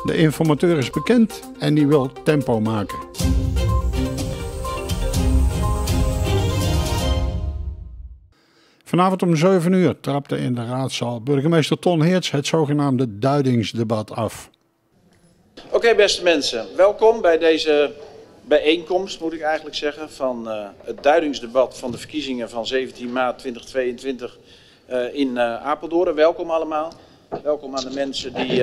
De informateur is bekend en die wil tempo maken. Vanavond om 7 uur trapte in de raadzaal burgemeester Ton Heerts het zogenaamde duidingsdebat af. Oké, beste mensen, welkom bij deze bijeenkomst, moet ik eigenlijk zeggen, van het duidingsdebat van de verkiezingen van 17 maart 2022 in Apeldoorn. Welkom allemaal. Welkom aan de mensen die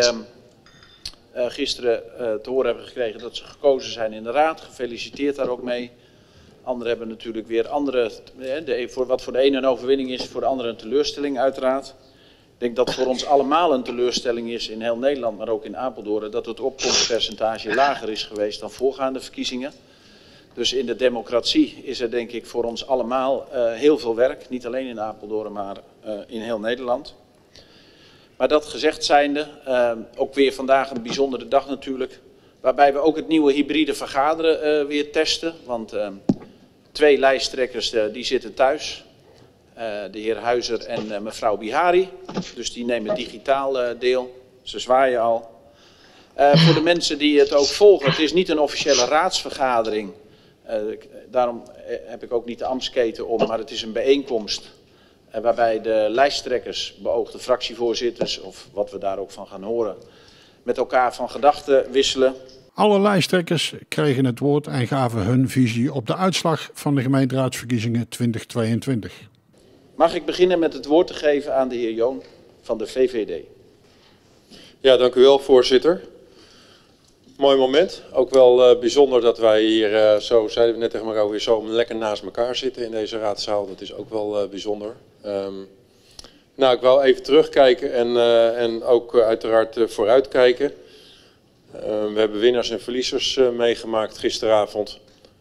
gisteren te horen hebben gekregen dat ze gekozen zijn in de raad. Gefeliciteerd daar ook mee. Anderen hebben natuurlijk weer andere, wat voor de ene een overwinning is, voor de andere een teleurstelling uiteraard. Ik denk dat voor ons allemaal een teleurstelling is in heel Nederland, maar ook in Apeldoorn, dat het opkomstpercentage lager is geweest dan voorgaande verkiezingen. Dus in de democratie is er denk ik voor ons allemaal heel veel werk, niet alleen in Apeldoorn, maar in heel Nederland. Maar dat gezegd zijnde, ook weer vandaag een bijzondere dag natuurlijk, waarbij we ook het nieuwe hybride vergaderen weer testen, want 2 lijsttrekkers die zitten thuis. De heer Huizer en mevrouw Bihari. Dus die nemen digitaal deel. Ze zwaaien al. Voor de mensen die het ook volgen. Het is niet een officiële raadsvergadering. Daarom heb ik ook niet de ambtsketen om. Maar het is een bijeenkomst. Waarbij de lijsttrekkers, beoogde fractievoorzitters. Of wat we daar ook van gaan horen. Met elkaar van gedachten wisselen. Alle lijsttrekkers kregen het woord en gaven hun visie op de uitslag van de gemeenteraadsverkiezingen 2022. Mag ik beginnen met het woord te geven aan de heer Joon van de VVD. Ja, dank u wel, voorzitter. Mooi moment. Ook wel bijzonder dat wij hier, zo zeiden we net tegen elkaar, weer zo lekker naast elkaar zitten in deze raadzaal. Dat is ook wel bijzonder. Nou, ik wou even terugkijken en ook uiteraard vooruitkijken. We hebben winnaars en verliezers meegemaakt gisteravond.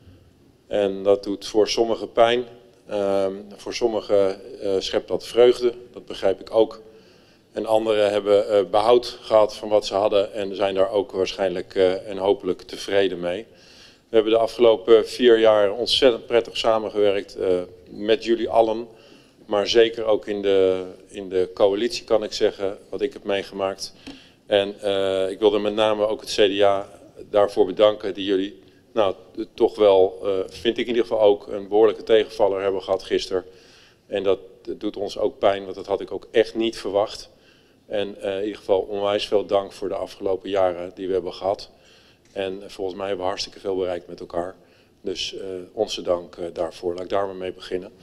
En dat doet voor sommigen pijn. Voor sommigen schept dat vreugde, dat begrijp ik ook. En anderen hebben behoud gehad van wat ze hadden en zijn daar ook waarschijnlijk en hopelijk tevreden mee. We hebben de afgelopen 4 jaar ontzettend prettig samengewerkt met jullie allen. Maar zeker ook in de coalitie kan ik zeggen, wat ik heb meegemaakt. En ik wilde met name ook het CDA daarvoor bedanken die jullie nou toch wel, vind ik in ieder geval ook, een behoorlijke tegenvaller hebben gehad gisteren. En dat doet ons ook pijn, want dat had ik ook echt niet verwacht. En in ieder geval onwijs veel dank voor de afgelopen jaren die we hebben gehad. En volgens mij hebben we hartstikke veel bereikt met elkaar. Dus onze dank daarvoor. Laat ik daar maar mee beginnen.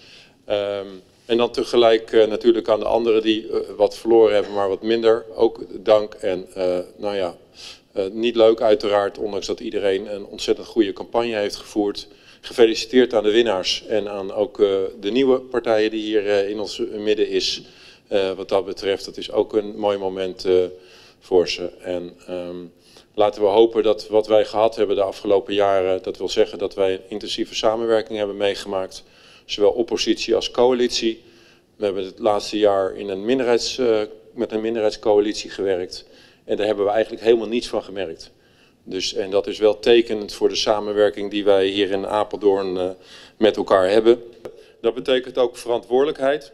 En dan tegelijk natuurlijk aan de anderen die wat verloren hebben, maar wat minder. Ook dank en nou ja, niet leuk uiteraard, ondanks dat iedereen een ontzettend goede campagne heeft gevoerd. Gefeliciteerd aan de winnaars en aan ook de nieuwe partijen die hier in ons midden is. Wat dat betreft, dat is ook een mooi moment voor ze. En laten we hopen dat wat wij gehad hebben de afgelopen jaren, dat wil zeggen dat wij een intensieve samenwerking hebben meegemaakt. Zowel oppositie als coalitie. We hebben het laatste jaar in met een minderheidscoalitie gewerkt. En daar hebben we eigenlijk helemaal niets van gemerkt. Dus, en dat is wel tekenend voor de samenwerking die wij hier in Apeldoorn met elkaar hebben. Dat betekent ook verantwoordelijkheid.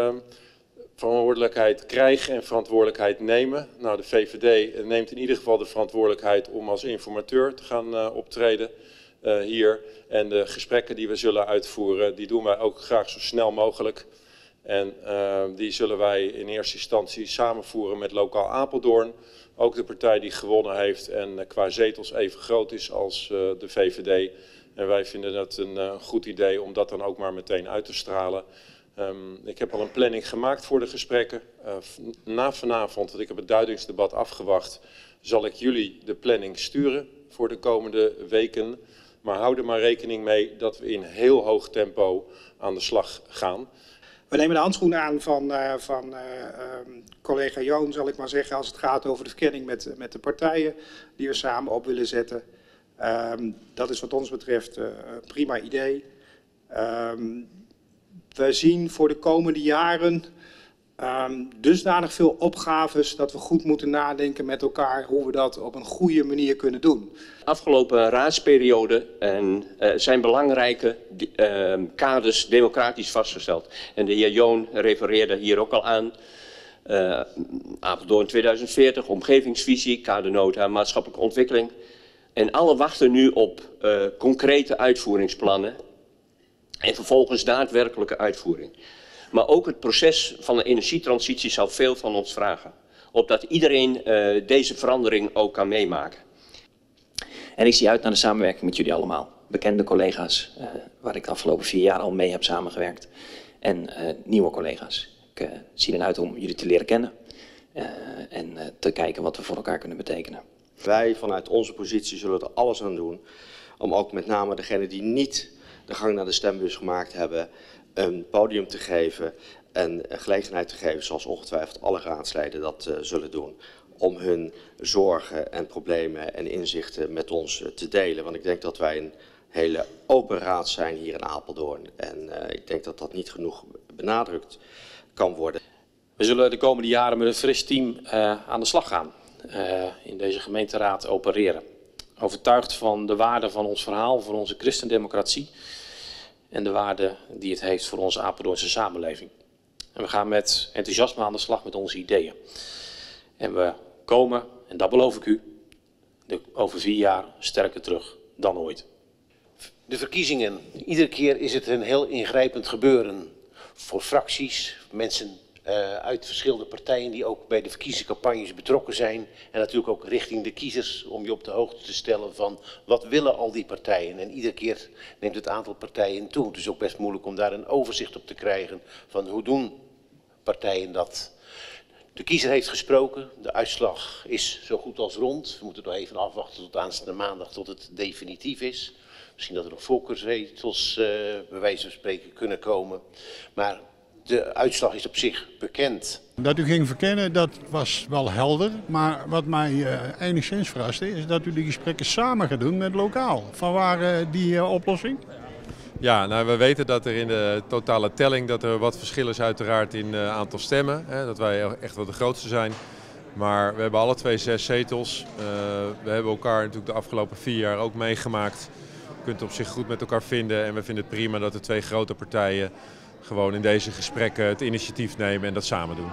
Verantwoordelijkheid krijgen en verantwoordelijkheid nemen. Nou, de VVD neemt in ieder geval de verantwoordelijkheid om als informateur te gaan optreden hier. En de gesprekken die we zullen uitvoeren, die doen wij ook graag zo snel mogelijk. En die zullen wij in eerste instantie samenvoeren met Lokaal Apeldoorn. Ook de partij die gewonnen heeft en qua zetels even groot is als de VVD. En wij vinden het een goed idee om dat dan ook maar meteen uit te stralen. Ik heb al een planning gemaakt voor de gesprekken. Na vanavond, want ik heb het duidingsdebat afgewacht, zal ik jullie de planning sturen voor de komende weken. Maar hou er maar rekening mee dat we in heel hoog tempo aan de slag gaan. We nemen de handschoenen aan van collega Joon, zal ik maar zeggen, als het gaat over de verkenning met de partijen die we samen op willen zetten. Dat is wat ons betreft een prima idee. We zien voor de komende jaren dusdanig veel opgaves dat we goed moeten nadenken met elkaar hoe we dat op een goede manier kunnen doen. Afgelopen raadsperiode zijn belangrijke kaders democratisch vastgesteld. En de heer Joon refereerde hier ook al aan. Apeldoorn 2040, omgevingsvisie, kadernota, maatschappelijke ontwikkeling. En alle wachten nu op concrete uitvoeringsplannen en vervolgens daadwerkelijke uitvoering. Maar ook het proces van de energietransitie zal veel van ons vragen. Opdat iedereen deze verandering ook kan meemaken. En ik zie uit naar de samenwerking met jullie allemaal. Bekende collega's waar ik de afgelopen 4 jaar al mee heb samengewerkt. En nieuwe collega's. Ik zie eruit om jullie te leren kennen. En te kijken wat we voor elkaar kunnen betekenen. Wij vanuit onze positie zullen er alles aan doen om ook met name degenen die niet de gang naar de stembus gemaakt hebben, een podium te geven en gelegenheid te geven, zoals ongetwijfeld alle raadsleden dat zullen doen, om hun zorgen en problemen en inzichten met ons te delen. Want ik denk dat wij een hele open raad zijn hier in Apeldoorn en ik denk dat dat niet genoeg benadrukt kan worden. We zullen de komende jaren met een fris team aan de slag gaan. In deze gemeenteraad opereren. Overtuigd van de waarde van ons verhaal voor onze christendemocratie en de waarde die het heeft voor onze Apeldoornse samenleving. En we gaan met enthousiasme aan de slag met onze ideeën. En we komen, en dat beloof ik u, over 4 jaar sterker terug dan ooit. De verkiezingen, iedere keer is het een heel ingrijpend gebeuren voor fracties, mensen uit verschillende partijen die ook bij de verkiezingscampagnes betrokken zijn. En natuurlijk ook richting de kiezers om je op de hoogte te stellen van wat willen al die partijen. En iedere keer neemt het aantal partijen toe. Het is ook best moeilijk om daar een overzicht op te krijgen van hoe doen partijen dat. De kiezer heeft gesproken, de uitslag is zo goed als rond. We moeten nog even afwachten tot aanstaande maandag tot het definitief is. Misschien dat er nog voorkeurszetels bij wijze van spreken kunnen komen. Maar de uitslag is op zich bekend. Dat u ging verkennen, dat was wel helder. Maar wat mij enigszins verraste is dat u die gesprekken samen gaat doen met lokaal. Vanwaar die oplossing? Ja, nou, we weten dat er in de totale telling dat er wat verschil is uiteraard in aantal stemmen. Hè, dat wij echt wel de grootste zijn. Maar we hebben alle 2 6 zetels. We hebben elkaar natuurlijk de afgelopen 4 jaar ook meegemaakt. Je kunt het op zich goed met elkaar vinden. En we vinden het prima dat de 2 grote partijen gewoon in deze gesprekken het initiatief nemen en dat samen doen.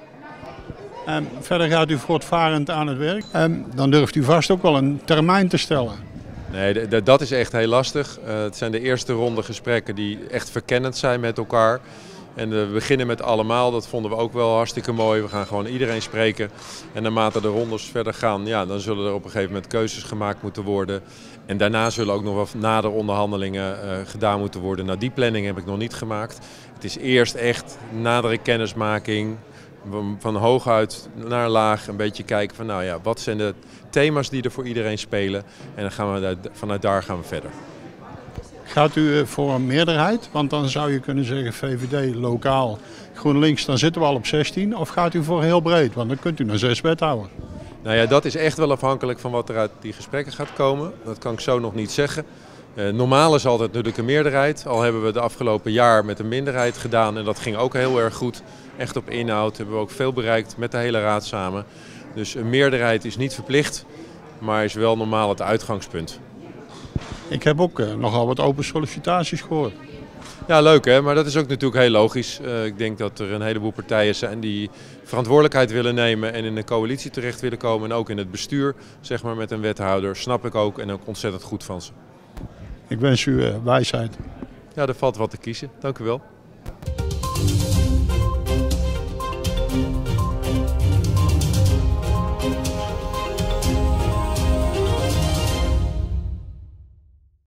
Verder gaat u voortvarend aan het werk. Dan durft u vast ook wel een termijn te stellen. Nee, dat is echt heel lastig. Het zijn de eerste ronde gesprekken die echt verkennend zijn met elkaar. En we beginnen met allemaal, dat vonden we ook wel hartstikke mooi. We gaan gewoon iedereen spreken. En naarmate de rondes verder gaan, ja, dan zullen er op een gegeven moment keuzes gemaakt moeten worden. En daarna zullen ook nog wat nader onderhandelingen gedaan moeten worden. Nou, die planning heb ik nog niet gemaakt. Het is eerst echt nadere kennismaking, van hooguit naar laag een beetje kijken van nou ja, wat zijn de thema's die er voor iedereen spelen. En dan gaan we vanuit daar gaan we verder. Gaat u voor een meerderheid? Want dan zou je kunnen zeggen VVD, lokaal, GroenLinks, dan zitten we al op 16. Of gaat u voor heel breed? Want dan kunt u naar 6 wethouden. Nou ja, dat is echt wel afhankelijk van wat er uit die gesprekken gaat komen. Dat kan ik zo nog niet zeggen. Normaal is altijd natuurlijk een meerderheid. Al hebben we de afgelopen jaar met een minderheid gedaan en dat ging ook heel erg goed. Echt op inhoud hebben we ook veel bereikt met de hele raad samen. Dus een meerderheid is niet verplicht, maar is wel normaal het uitgangspunt. Ik heb ook nogal wat open sollicitaties gehoord. Ja, leuk hè, maar dat is ook natuurlijk heel logisch. Ik denk dat er een heleboel partijen zijn die verantwoordelijkheid willen nemen en in de coalitie terecht willen komen. En ook in het bestuur, zeg maar, met een wethouder. Snap ik ook en ook ontzettend goed van ze. Ik wens u wijsheid. Ja, er valt wat te kiezen. Dank u wel.